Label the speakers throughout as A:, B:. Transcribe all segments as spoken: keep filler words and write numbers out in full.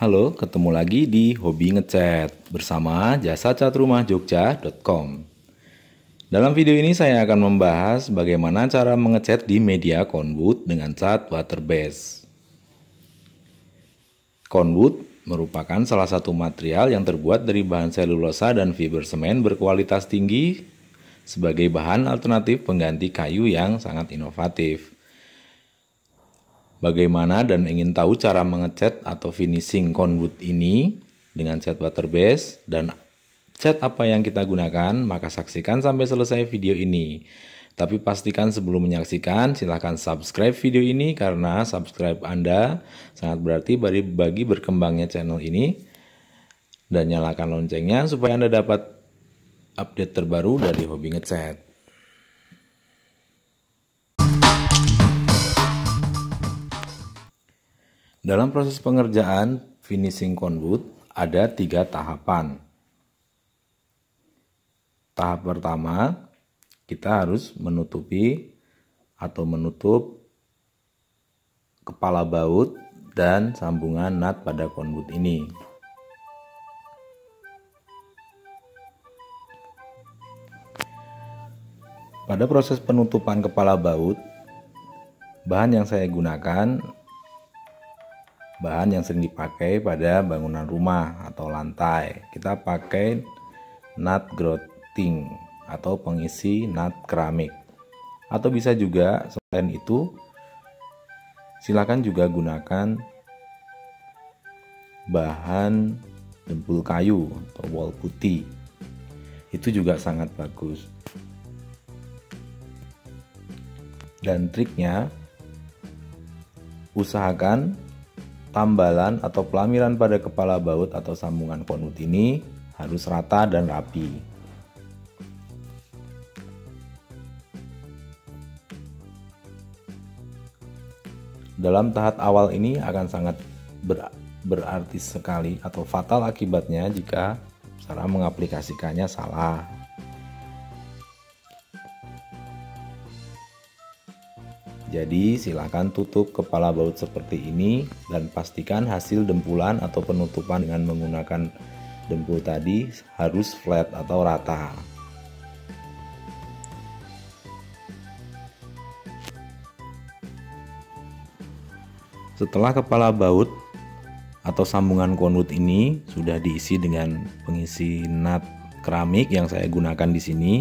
A: Halo, ketemu lagi di Hobi Ngecat bersama jasa cat rumah jogja titik com. Dalam video ini saya akan membahas bagaimana cara mengecat di media Conwood dengan cat water base. Conwood merupakan salah satu material yang terbuat dari bahan selulosa dan fiber semen berkualitas tinggi sebagai bahan alternatif pengganti kayu yang sangat inovatif. Bagaimana dan ingin tahu cara mengecat atau finishing Conwood ini dengan cat water base dan cat apa yang kita gunakan, maka saksikan sampai selesai video ini. Tapi pastikan sebelum menyaksikan silahkan subscribe video ini karena subscribe Anda sangat berarti bagi berkembangnya channel ini, dan nyalakan loncengnya supaya Anda dapat update terbaru dari Hobi Ngecat. Dalam proses pengerjaan finishing Conwood ada tiga tahapan. Tahap pertama, kita harus menutupi atau menutup kepala baut dan sambungan nut pada Conwood ini. Pada proses penutupan kepala baut, bahan yang saya gunakan bahan yang sering dipakai pada bangunan rumah atau lantai. Kita pakai nut grouting atau pengisi nut keramik, atau bisa juga selain itu silakan juga gunakan bahan dempul kayu atau wol putih, itu juga sangat bagus. Dan triknya, usahakan tambalan atau pelamiran pada kepala baut atau sambungan Conwood ini harus rata dan rapi. Dalam tahap awal ini akan sangat ber, berarti sekali atau fatal akibatnya jika cara mengaplikasikannya salah. Jadi silakan tutup kepala baut seperti ini dan pastikan hasil dempulan atau penutupan dengan menggunakan dempul tadi harus flat atau rata. Setelah kepala baut atau sambungan Conwood ini sudah diisi dengan pengisi nut keramik yang saya gunakan di sini,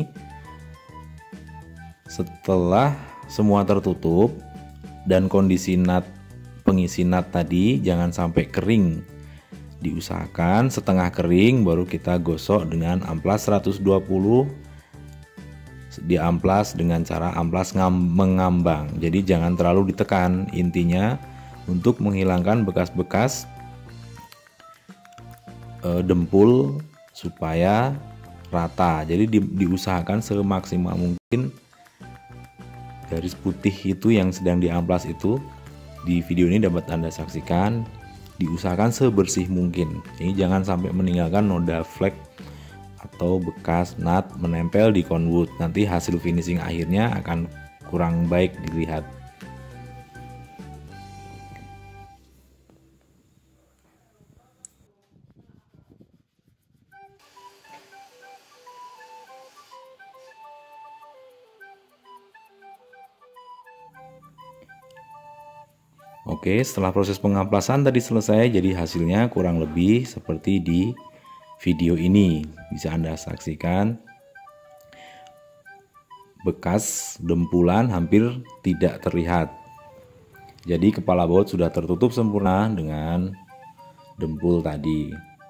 A: setelah semua tertutup dan kondisi nut pengisi nut tadi jangan sampai kering, diusahakan setengah kering baru kita gosok dengan amplas seratus dua puluh, di amplas dengan cara amplas mengambang, jadi jangan terlalu ditekan. Intinya untuk menghilangkan bekas-bekas e, dempul supaya rata, jadi di, diusahakan semaksimal mungkin garis putih itu yang sedang diamplas itu di video ini dapat Anda saksikan, diusahakan sebersih mungkin. Ini jangan sampai meninggalkan noda flek atau bekas nut menempel di Conwood. Nanti hasil finishing akhirnya akan kurang baik dilihat. Oke, setelah proses pengamplasan tadi selesai, jadi hasilnya kurang lebih seperti di video ini. Bisa Anda saksikan bekas dempulan hampir tidak terlihat. Jadi kepala baut sudah tertutup sempurna dengan dempul tadi.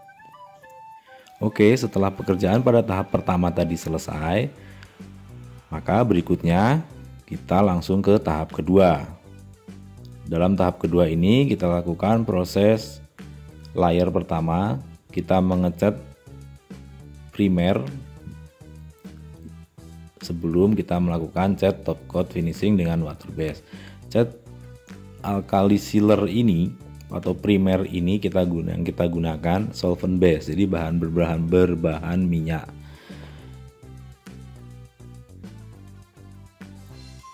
A: Oke, setelah pekerjaan pada tahap pertama tadi selesai, maka berikutnya kita langsung ke tahap kedua. Dalam tahap kedua ini kita lakukan proses layer pertama, kita mengecat primer sebelum kita melakukan cat top coat finishing dengan water base. Cat alkali sealer ini atau primer ini kita guna yang kita gunakan solvent base, jadi bahan berbahan berbahan minyak.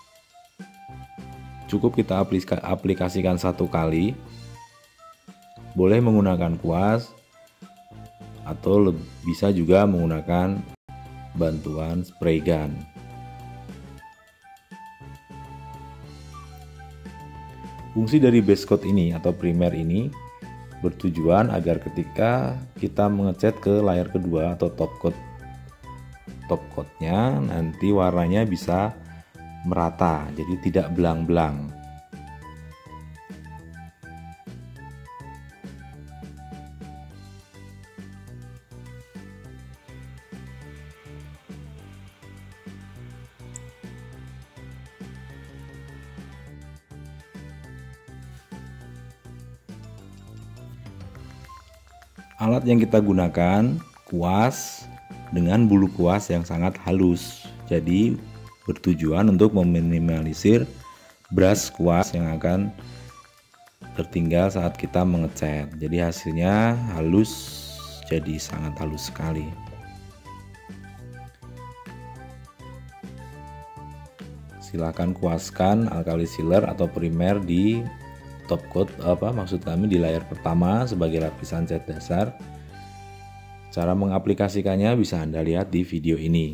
A: Cukup kita aplikasikan satu kali boleh menggunakan kuas atau bisa juga menggunakan bantuan spray gun. Fungsi dari base coat ini atau primer ini bertujuan agar ketika kita mengecat ke layer kedua atau top coat top coatnya nanti warnanya bisa merata, jadi tidak belang-belang. Alat yang kita gunakan kuas dengan bulu kuas yang sangat halus, jadi bertujuan untuk meminimalisir brush kuas yang akan tertinggal saat kita mengecat. Jadi hasilnya halus, jadi sangat halus sekali. Silakan kuaskan alkali sealer atau primer di top coat, apa maksud kami di layer pertama sebagai lapisan cat dasar. Cara mengaplikasikannya bisa Anda lihat di video ini.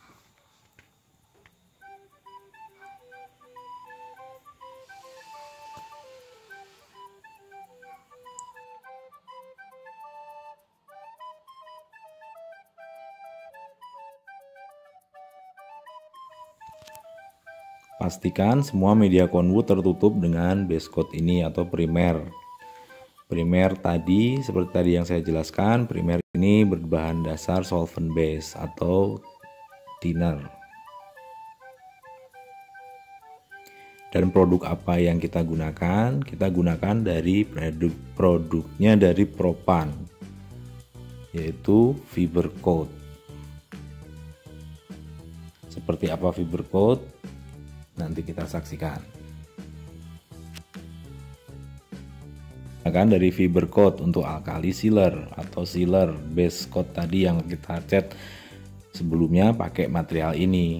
A: Pastikan semua media conwood tertutup dengan base coat ini atau primer. Primer tadi seperti tadi yang saya jelaskan, primer ini berbahan dasar solvent base atau thinner. Dan produk apa yang kita gunakan? Kita gunakan dari produk produknya dari Propan, yaitu fiber coat. Seperti apa fiber coat? Nanti kita saksikan. Akan dari fiber coat untuk alkali sealer atau sealer base coat tadi yang kita cat sebelumnya pakai material ini.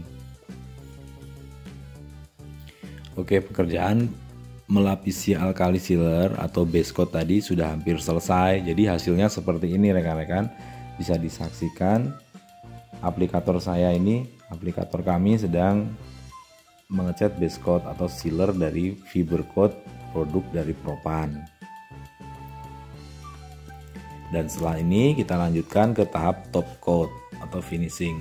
A: Oke, pekerjaan melapisi alkali sealer atau base coat tadi sudah hampir selesai. Jadi hasilnya seperti ini rekan-rekan, bisa disaksikan. Aplikator saya ini, aplikator kami sedang mengecat base coat atau sealer dari fiber coat produk dari Propan. Dan setelah ini kita lanjutkan ke tahap top coat atau finishing.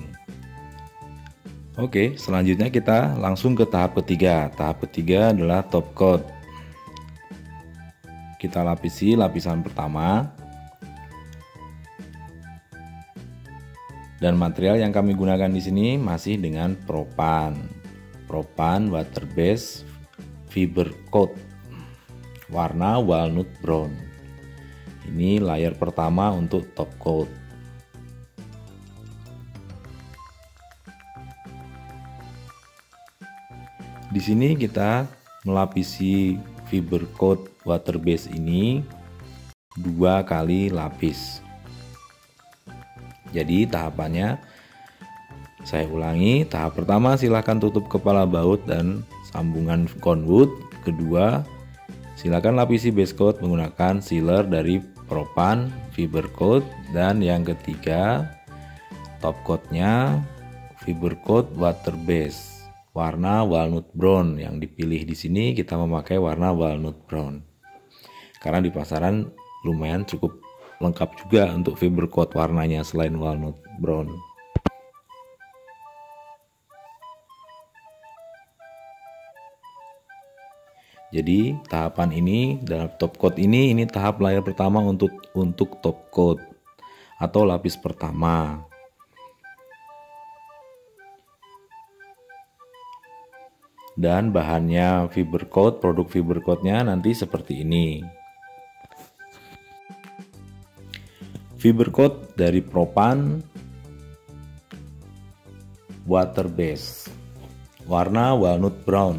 A: Oke, selanjutnya kita langsung ke tahap ketiga. Tahap ketiga adalah top coat. Kita lapisi lapisan pertama. Dan material yang kami gunakan di sini masih dengan Propan. Propan water base fiber coat warna walnut brown. Ini layer pertama untuk top coat. Di sini kita melapisi fiber coat water base ini dua kali lapis. Jadi tahapannya saya ulangi, tahap pertama silahkan tutup kepala baut dan sambungan conwood. Kedua, silakan lapisi base coat menggunakan sealer dari Propan fiber coat. Dan yang ketiga, top coatnya fiber coat water base warna walnut brown. Yang dipilih di sini kita memakai warna walnut brown karena di pasaran lumayan cukup lengkap juga untuk fiber coat warnanya selain walnut brown. Jadi tahapan ini dalam top coat ini ini tahap layer pertama untuk untuk top coat atau lapis pertama. Dan bahannya fiber coat, produk fiber coatnya nanti seperti ini. Fiber coat dari Propan water base warna walnut brown.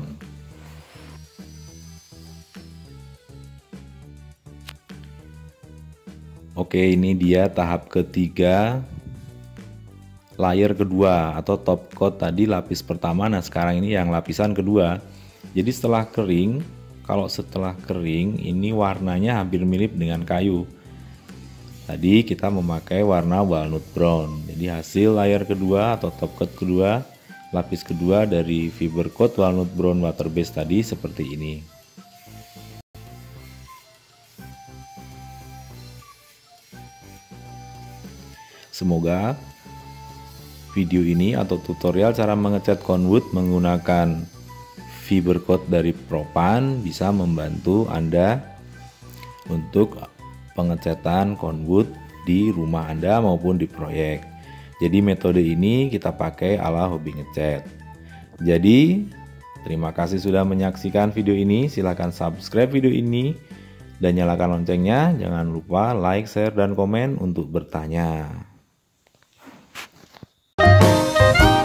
A: Oke, ini dia tahap ketiga layer kedua atau top coat tadi lapis pertama. Nah sekarang ini yang lapisan kedua. Jadi setelah kering kalau setelah kering ini warnanya hampir mirip dengan kayu. Tadi kita memakai warna walnut brown. Jadi hasil layer kedua atau top coat kedua, lapis kedua dari fiber coat walnut brown water base tadi seperti ini. Semoga video ini atau tutorial cara mengecat conwood menggunakan fiber coat dari Propan bisa membantu Anda untuk pengecatan conwood di rumah Anda maupun di proyek. Jadi metode ini kita pakai ala hobi ngecat. Jadi terima kasih sudah menyaksikan video ini. Silahkan subscribe video ini dan nyalakan loncengnya. Jangan lupa like, share, dan komen untuk bertanya.